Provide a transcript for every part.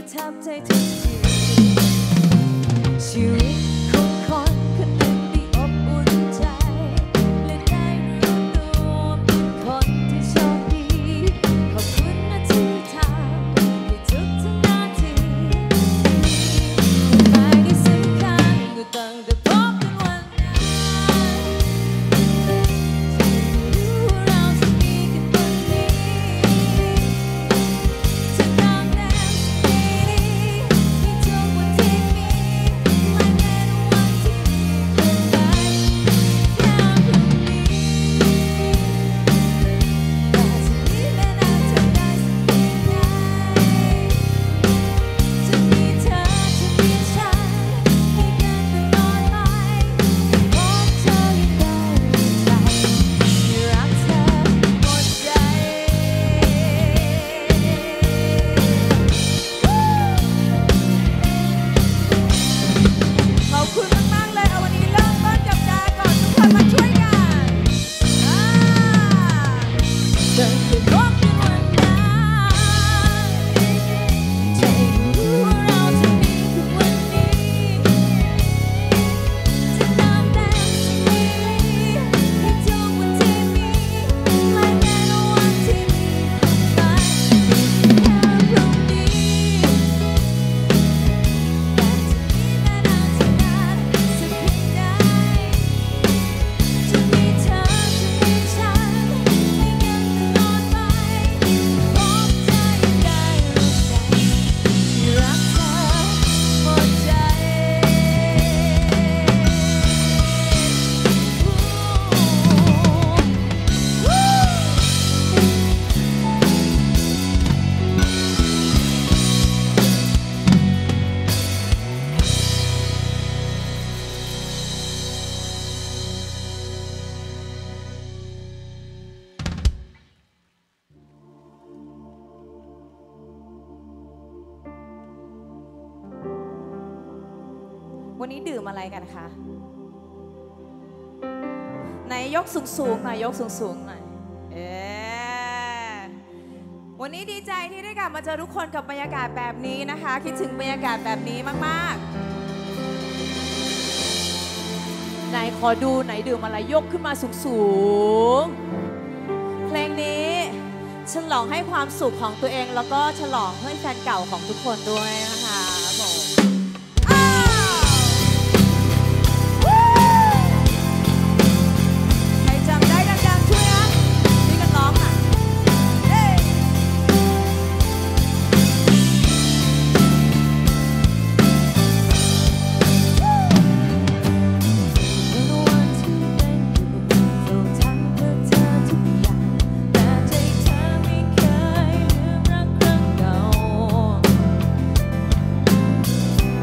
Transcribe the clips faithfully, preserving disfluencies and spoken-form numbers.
ทับใจทุกทีชีวิตของคนคนหนึ่งที่อบอุ่นใจและได้รู้ตัวเป็นคนที่โชคดีขอบคุณนะที่ทำให้ทุกทุกนาทีไม่ได้สำคัญก็ตั้งแต่พบกันวันนั้นรู้เราจะมีกันวันนี้จะตามแนวสิ่งดีๆให้ทุกวันที่มีไม่แม้วันที่มีเปลี่ยนไปแค่พรุ่งนี้แต่จะมีแม้นานเท่าใดสักเพียงใดจะมีเธอจะมีฉันให้กันตลอดไปพบเธอยังได้รู้ใจที่รักเธอหมดใจขอบคุณมากๆเลยเอาวันนี้เริ่มต้นกับดาก่อนทุกคนมาช่วยกันอ่าตั้งแต่พบกันวันนั้นใจรู้ว่าเราจะมีกันวันนี้จะตามแต่สิ่งดีๆให้ทุกวันที่มีไม่แม้วันที่มีไปแค่พรุ่งนี้แต่จะมีแม้นานเท่าใดสักเพียงใดจะมีเธอจะมีฉันให้กันตลอดไปพบเธอยังได้รู้ใจที่รักเธอหมดใจวันนี้ดื่มอะไรกันคะไหนยกสูงๆหน่อยยกสูงๆหน่อยเอ๊วันนี้ดีใจที่ได้กลับมาเจอทุกคนกับบรรยากาศแบบนี้นะคะคิดถึงบรรยากาศแบบนี้มากๆไหนขอดูไหนดื่มอะไรยกขึ้นมาสูงๆเพลงนี้ฉลองให้ความสุขของตัวเองแล้วก็ฉลองให้แฟนเก่าของทุกคนด้วยนะคะผมใครจำได้ดังๆช่วยนะช่วยกันร้องค่ะเย้วันที่เป็นอยู่เราทำเพื่อเธอทุกอย่างแต่ใจเธอไม่เคยลืมรักครั้งเก่า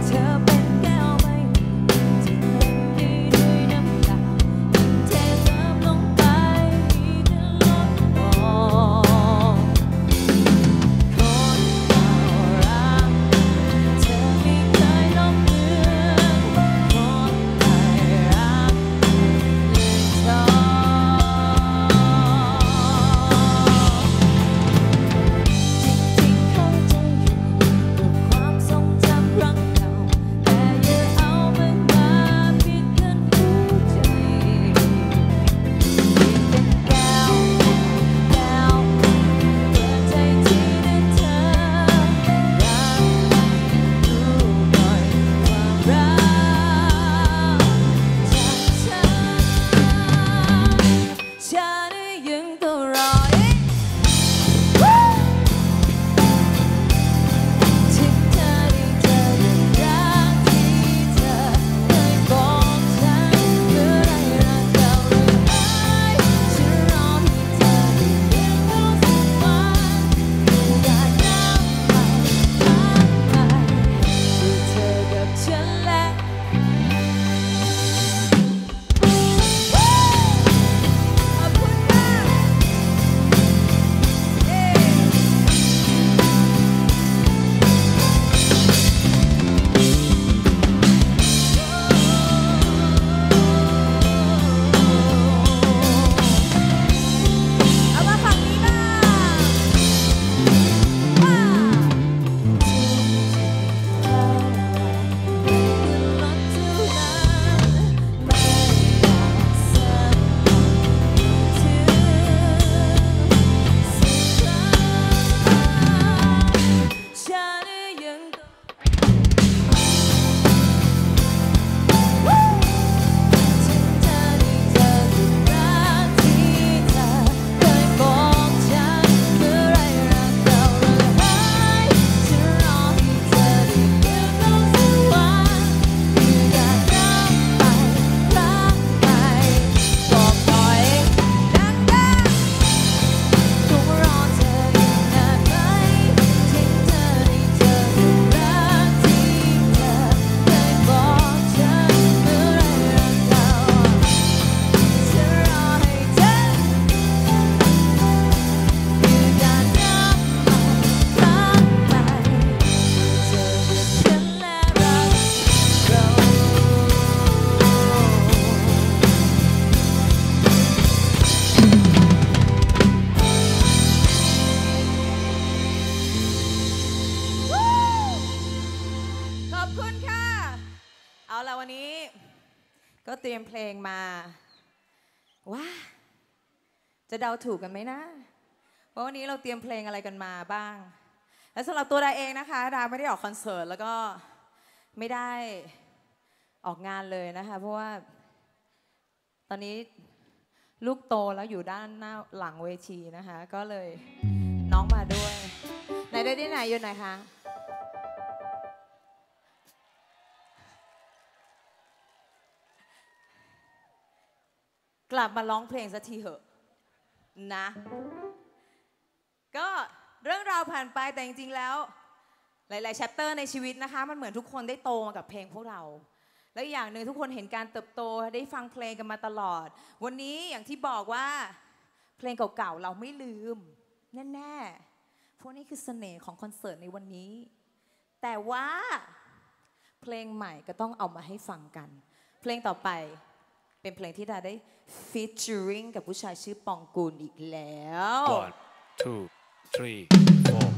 คุณค่ะเอาละวันนี้ก็เตรียมเพลงมาว้าจะเดาถูกกันไหมนะว่าวันนี้เราเตรียมเพลงอะไรกันมาบ้างและสำหรับตัวดาเองนะคะดาไม่ได้ออกคอนเสิร์ตแล้วก็ไม่ได้ออกงานเลยนะคะเพราะว่าตอนนี้ลูกโตแล้วอยู่ด้านหน้าหลังเวทีนะคะก็เลยน้องมาด้วยไหนได้ที่ไหนอยู่ไหนคะกลับมาร้องเพลงสักทีเหอะนะก็เรื่องราวผ่านไปแต่จริงๆแล้วหลายๆแชปเตอร์ในชีวิตนะคะมันเหมือนทุกคนได้โตมากับเพลงพวกเราและอย่างหนึ่งทุกคนเห็นการเติบโตได้ฟังเพลงกันมาตลอดวันนี้อย่างที่บอกว่าเพลงเก่าๆเราไม่ลืมแน่ๆพวกนี้คือเสน่ห์ของคอนเสิร์ตในวันนี้แต่ว่าเพลงใหม่ก็ต้องเอามาให้ฟังกันเพลงต่อไปเป็นเพลงที่ดาได้ featuring กับผู้ชายชื่อปองกูลอีกแล้ว one two three four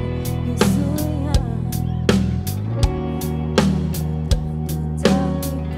เ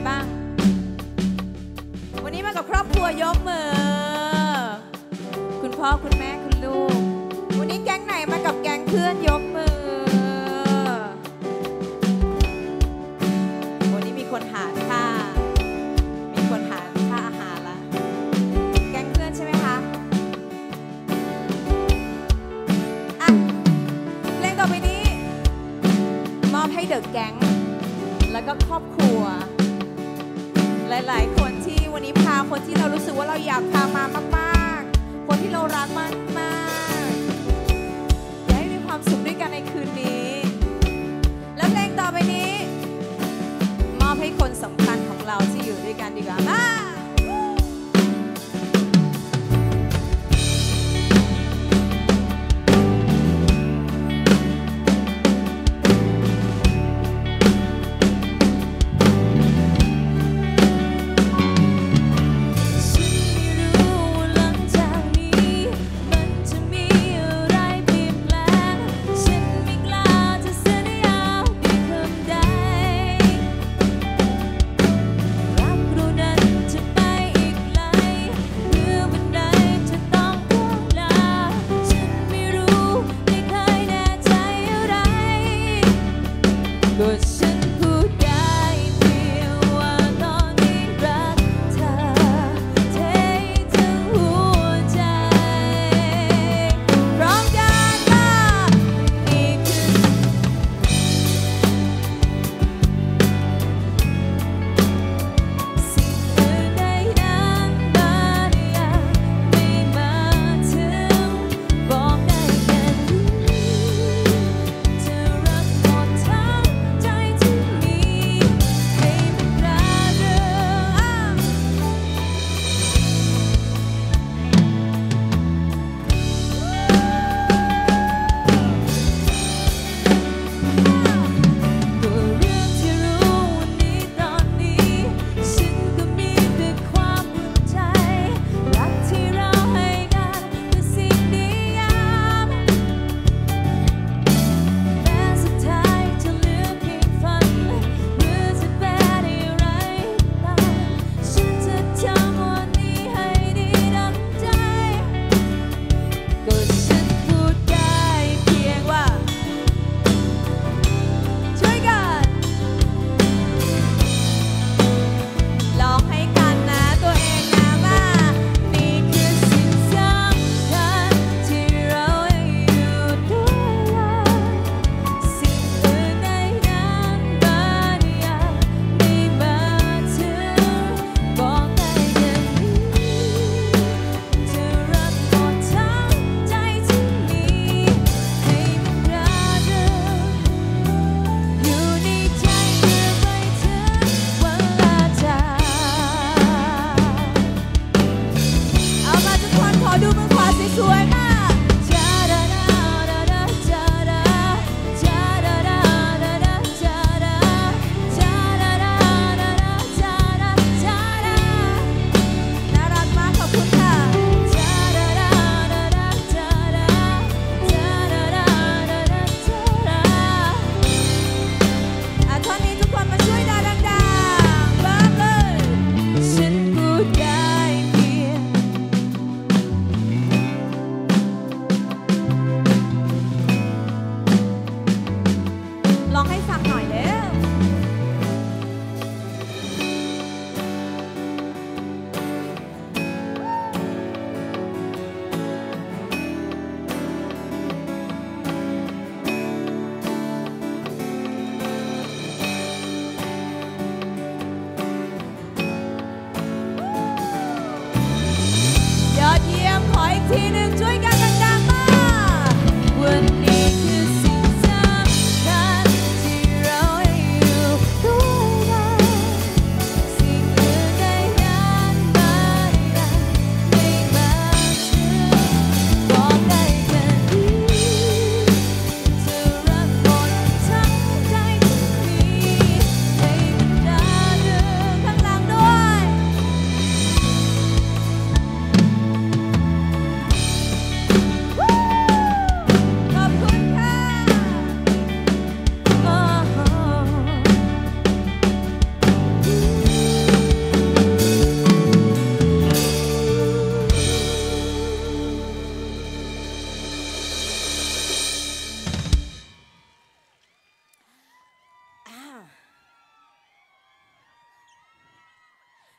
บ้างวันนี้มากับครอบครัวยกมือคุณพ่อคุณแม่คุณลูกวันนี้แก๊งไหนมากับแก๊งเพื่อนยกมือวันนี้มีคนหารค่ามีคนหารค่าอาหารละแก๊งเพื่อนใช่ไหมคะอ่ะเพลงต่อไปนี้มอบให้เดอะแก๊งแล้วก็ครอบครัวหลายๆคนที่วันนี้พาคนที่เรารู้สึกว่าเราอยากพามามากๆคนที่เรารักมากๆอยากให้มีความสุขด้วยกันในคืนนี้แล้วเพลงต่อไปนี้มอบให้คนสำคัญของเราที่อยู่ด้วยกันดีกว่ามารักเรานั้น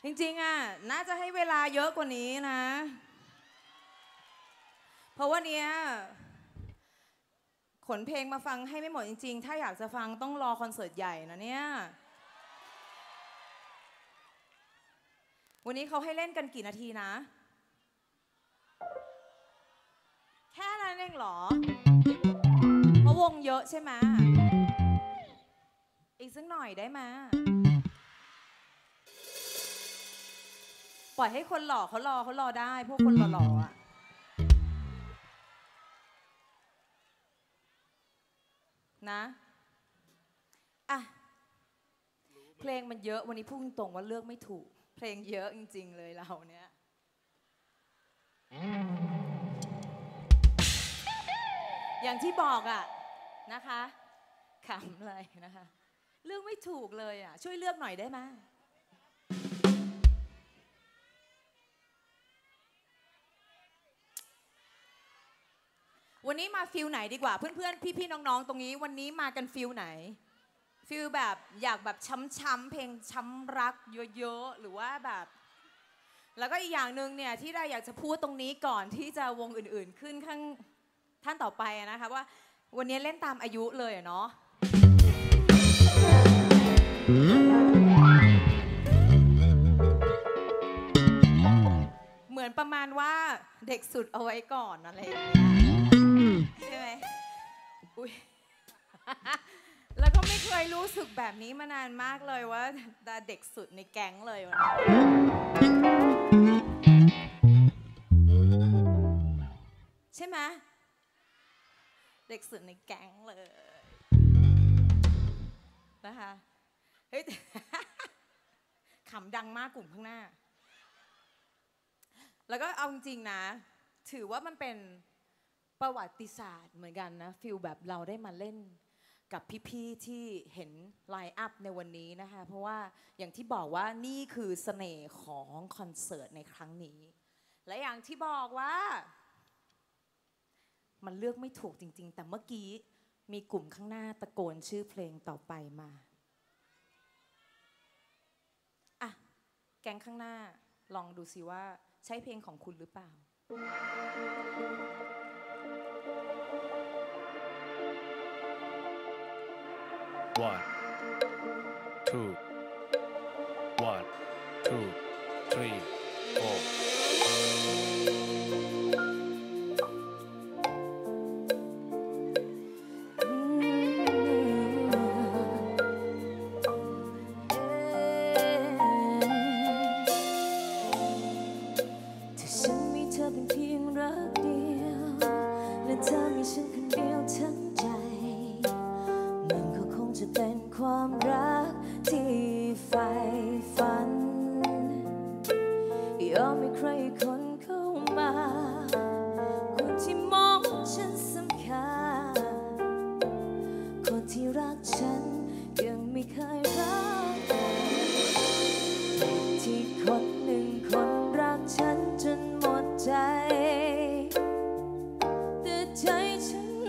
จริงๆอ่ะน่าจะให้เวลาเยอะกว่านี้นะเพราะว่าเนี้ยขนเพลงมาฟังให้ไม่หมดจริงๆถ้าอยากจะฟังต้องรอคอนเสิร์ตใหญ่นะเนี่ยวันนี้เขาให้เล่นกันกี่นาทีนะแค่นั้นเองเหรอเพราะวงเยอะใช่ไหมอีกสักหน่อยได้ไหมปล่อยให้คนหล่อเขารอเขารอได้พวกคนหล่อๆอ่ะนะอ่ะเพลงมันเยอะวันนี้พูดตรงว่าเลือกไม่ถูกเพลงเยอะจริงๆเลยเราเนี้ยอย่างที่บอกอ่ะนะคะขำเลยนะคะเลือกไม่ถูกเลยอ่ะช่วยเลือกหน่อยได้ไหมวันนี้มาฟิลไหนดีกว่าเพื่อนๆพี่ๆน้องๆตรงนี้วันนี้มากันฟิลไหนฟิลแบบอยากแบบช้ำๆเพลงช้ำรักเยอะๆหรือว่าแบบแล้วก็อีกอย่างหนึ่งเนี่ยที่ได้อยากจะพูดตรงนี้ก่อนที่จะวงอื่นๆขึ้นข้างท่านต่อไปนะคะว่าวันนี้เล่นตามอายุเลยเนาะเหมือนประมาณว่าเด็กสุดเอาไว้ก่อนอะไรอย่างเงี้ยใช่ไหมอุ้ยแล้วก็ไม่เคยรู้สึกแบบนี้มานานมากเลยว่าเด็กสุดในแก๊งเลยวันนี้ใช่ไหมเด็กสุดในแก๊งเลยนะคะเฮ้ยขำดังมากกลุ่มข้างหน้าแล้วก็เอาจริงๆนะถือว่ามันเป็นประวัติศาสตร์เหมือนกันนะฟิลแบบเราได้มาเล่นกับพี่ๆที่เห็นไลน์อัพในวันนี้นะคะเพราะว่าอย่างที่บอกว่านี่คือเสน่ห์ของคอนเสิร์ตในครั้งนี้และอย่างที่บอกว่ามันเลือกไม่ถูกจริงๆแต่เมื่อกี้มีกลุ่มข้างหน้าตะโกนชื่อเพลงต่อไปมาอ่ะแก๊งข้างหน้าลองดูสิว่าใช่เพลงของคุณหรือเปล่า One, two, one, two, three, four. ความรักที่ใฝ่ฝันยอมให้ใครคนเข้ามาคนที่มองฉันสำคัญคนที่รักฉันยังไม่เคยรักที่คนหนึ่งคนรักฉันจนหมดใจแต่ใจฉัน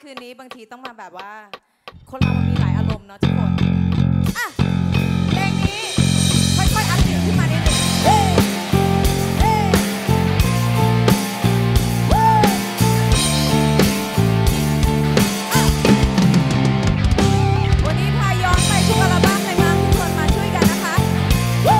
คืนนี้บางทีต้องมาแบบว่า คนเรามันมีหลายอารมณ์เนาะทุกคนอ่ะเพลงนี้ค่อยๆอัพเสียงขึ้นมานิดนึงเฮ้เฮ้วู้อ่ะวันนี้พาย้อนไปทุกอัลบั้มเลยมาทุกคนมาช่วยกันนะคะวู้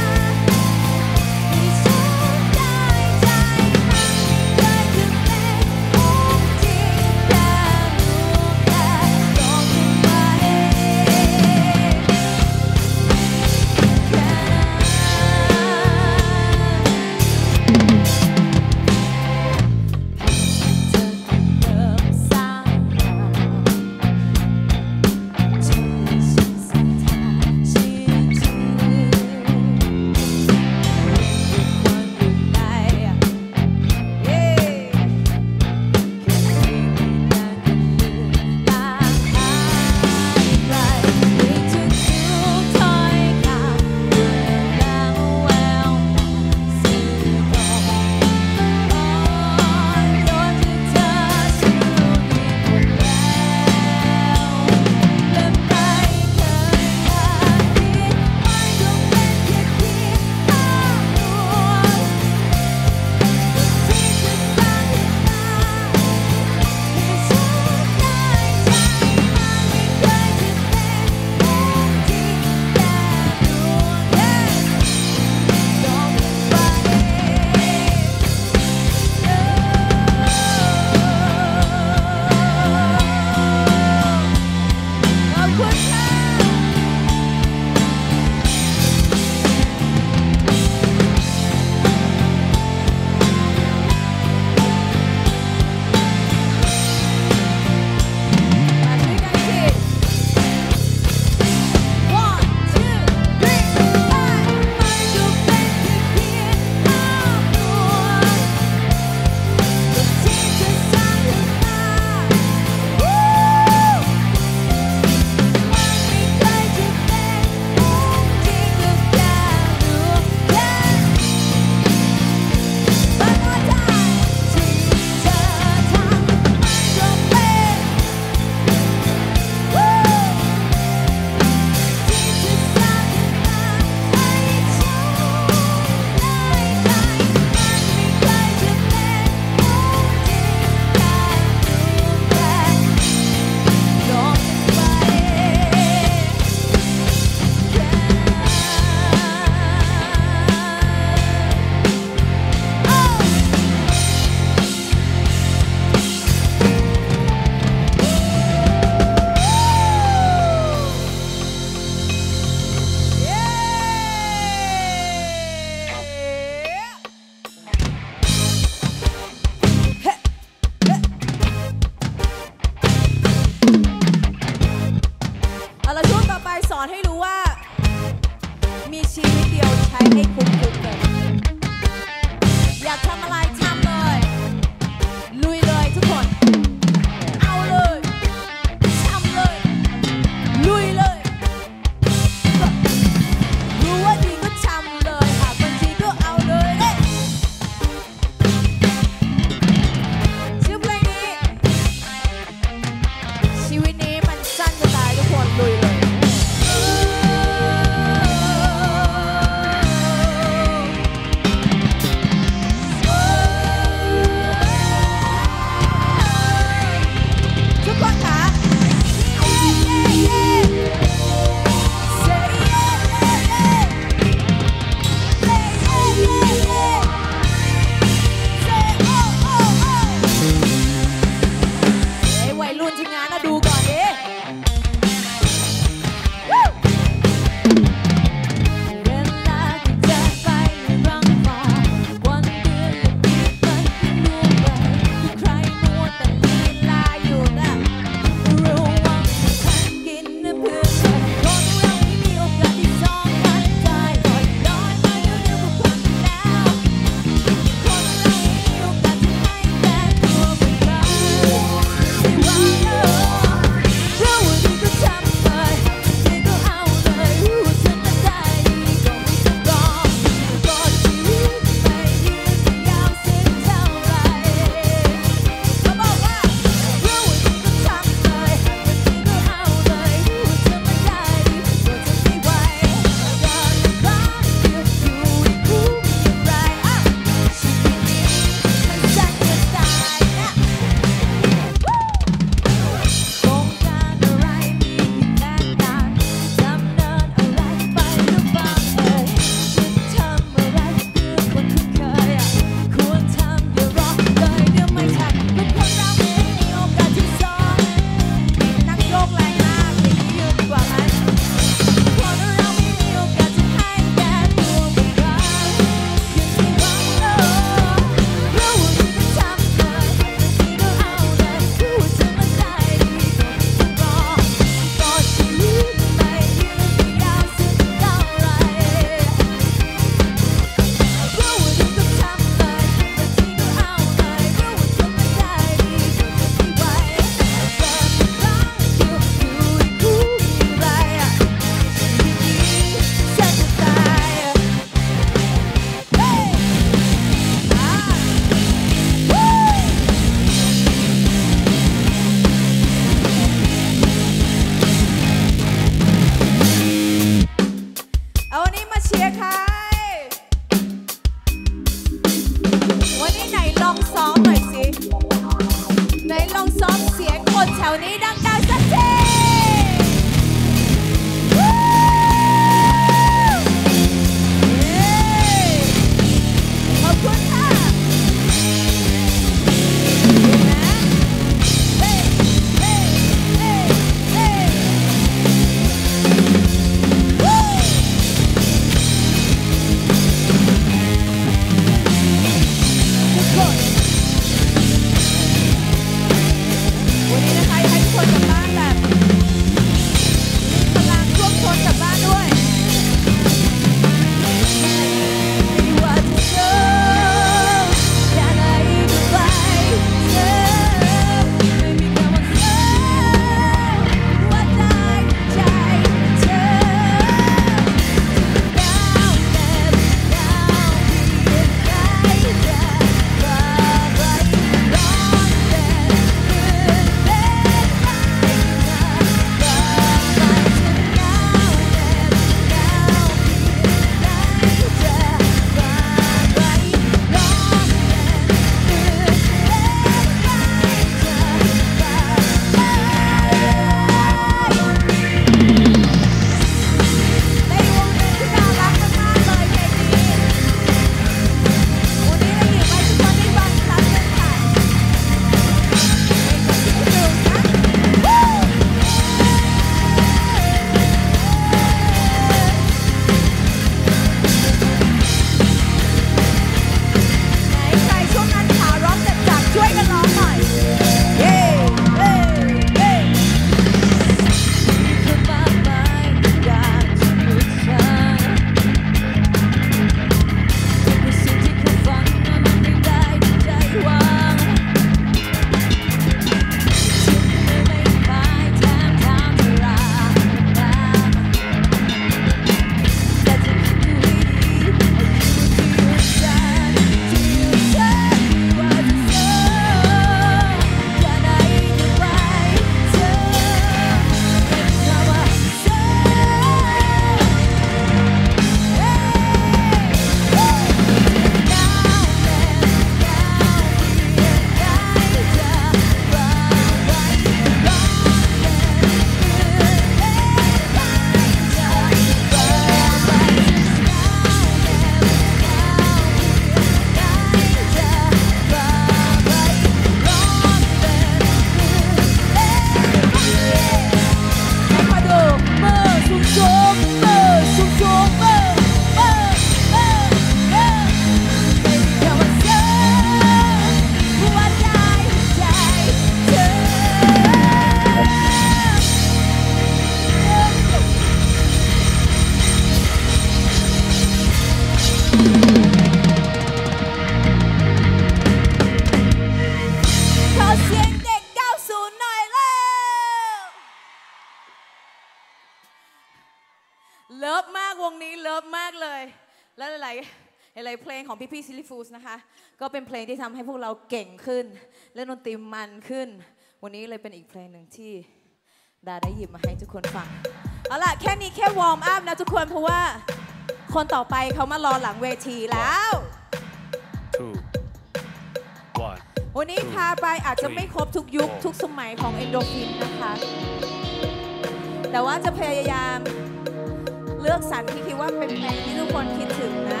แล้วหลายๆหลายๆเพลงของพี่พี่ซิลลี่ฟูสนะคะก็เป็นเพลงที่ทำให้พวกเราเก่งขึ้นเล่นดนตรีมันขึ้นวันนี้เลยเป็นอีกเพลงหนึ่งที่ดาได้หยิบมาให้ทุกคนฟังเอาล่ะแค่นี้แค่วอร์มอัพนะทุกคนเพราะว่าคนต่อไปเขามารอหลังเวทีแล้ว two one วันนี้พาไปอาจจะไม่ครบทุกยุคทุกสมัยของเอนโดฟินนะคะแต่ว่าจะพยายามเลือกสรรที่คิดว่าเป็นเพลงที่ทุกคนคิดถึงนะ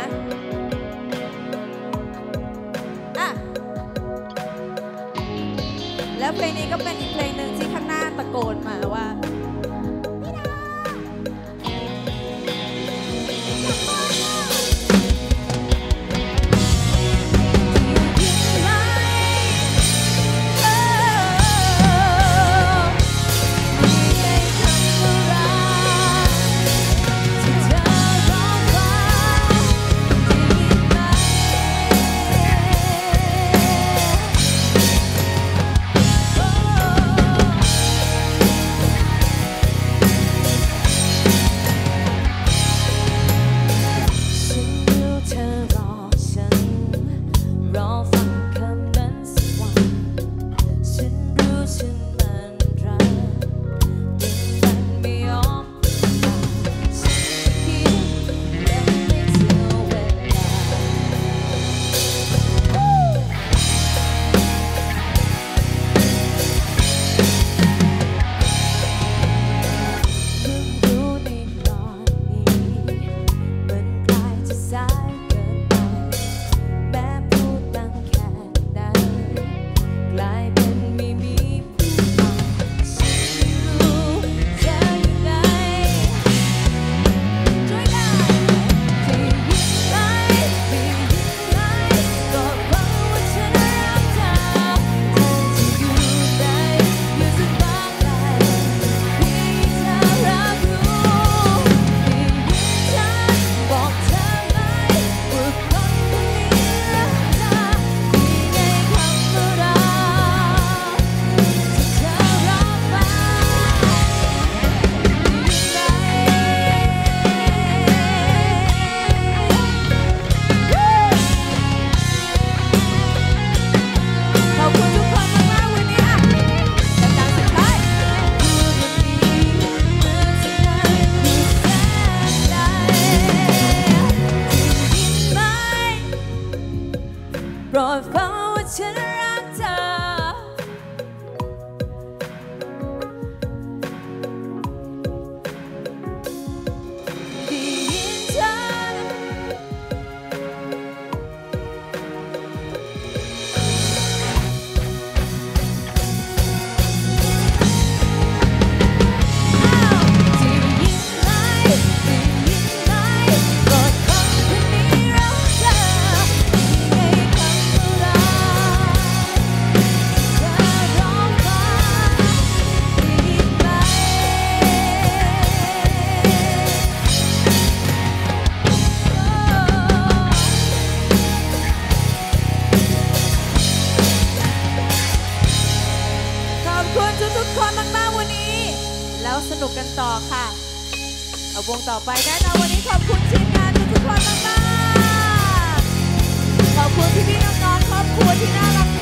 อ่ะแล้วเพลงนี้ก็เป็นอีกเพลงหนึ่งที่ข้างหน้าตะโกนมาว่าโปรดฟังว่าฉันรักเธอได้ยินเธอทุกคนมากๆวันนี้แล้วสนุกกันต่อค่ะเอาวงต่อไปแน่นอนวันนี้ขอบคุณทีมงานทุกๆคนมากๆขอบคุณพี่ๆน้องๆครอบครัวที่น่ารัก